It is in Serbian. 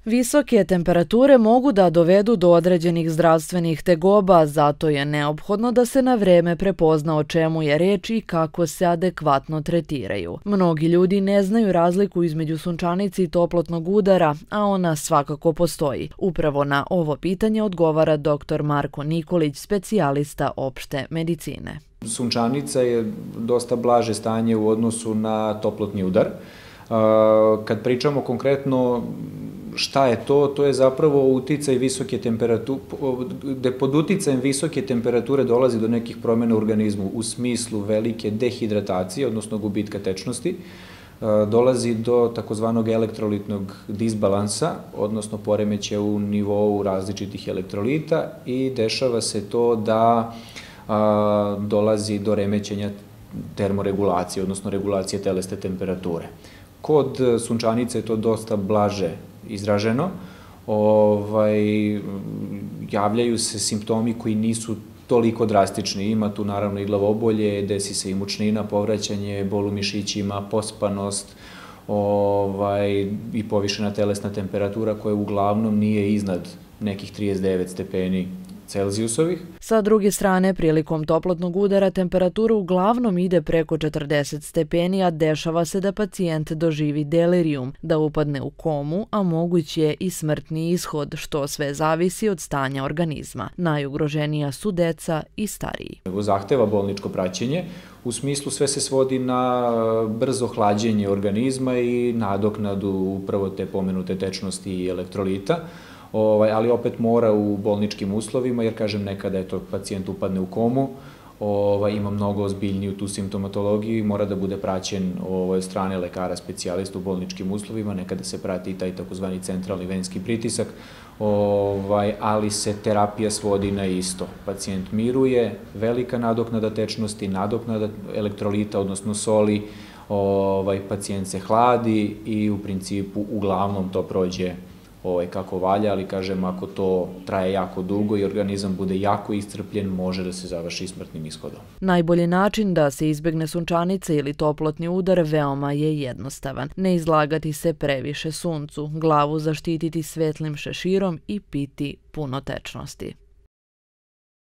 Visoke temperature mogu da dovedu do određenih zdravstvenih tegoba, zato je neophodno da se na vreme prepozna o čemu je reč i kako se adekvatno tretiraju. Mnogi ljudi ne znaju razliku između sunčanice i toplotnog udara, a ona svakako postoji. Upravo na ovo pitanje odgovara dr. Marko Nikolić, specijalista opšte medicine. Sunčanica je dosta blaže stanje u odnosu na toplotni udar. Kad pričamo konkretno šta je to? To je zapravo uticaj visoke temperature, gde pod uticajem visoke temperature dolazi do nekih promjena u organizmu u smislu velike dehidratacije, odnosno gubitka tečnosti, dolazi do takozvanog elektrolitnog disbalansa, odnosno poremećaja u nivou različitih elektrolita i dešava se to da dolazi do remećenja termoregulacije, odnosno regulacije telesne temperature. Kod sunčanice je to dosta blaže izraženo, javljaju se simptomi koji nisu toliko drastični. Ima tu naravno i glavobolje, desi se i mučnina, povraćanje, bol u mišićima, pospanost i povišena telesna temperatura koja uglavnom nije iznad nekih 39 stepeni Celzijusovih. Sa druge strane, prilikom toplotnog udara temperatura uglavnom ide preko 40 stepeni, a dešava se da pacijent doživi delirijum, da upadne u komu, a moguć je i smrtni ishod, što sve zavisi od stanja organizma. Najugroženija su deca i stariji. Zahteva bolničko praćenje, u smislu sve se svodi na brzo hlađenje organizma i nadoknadu upravo te pomenute tečnosti i elektrolita, ali opet mora u bolničkim uslovima, jer kažem nekada je to pacijent upadne u komu, ima mnogo ozbiljniju tu simptomatologiju i mora da bude praćen od strane lekara specijalista u bolničkim uslovima, nekada se prati i taj takozvani centralni venski pritisak, ali se terapija svodi na isto. Pacijent miruje, velika nadoknada tečnosti, nadoknada elektrolita, odnosno soli, pacijent se hladi i u principu uglavnom to prođe kako valja, ali kažem, ako to traje jako dugo i organizam bude jako iscrpljen, može da se završi smrtnim ishodom. Najbolji način da se izbegne sunčanica ili toplotni udar veoma je jednostavan. Ne izlagati se previše suncu, glavu zaštititi svetlim šeširom i piti puno tečnosti.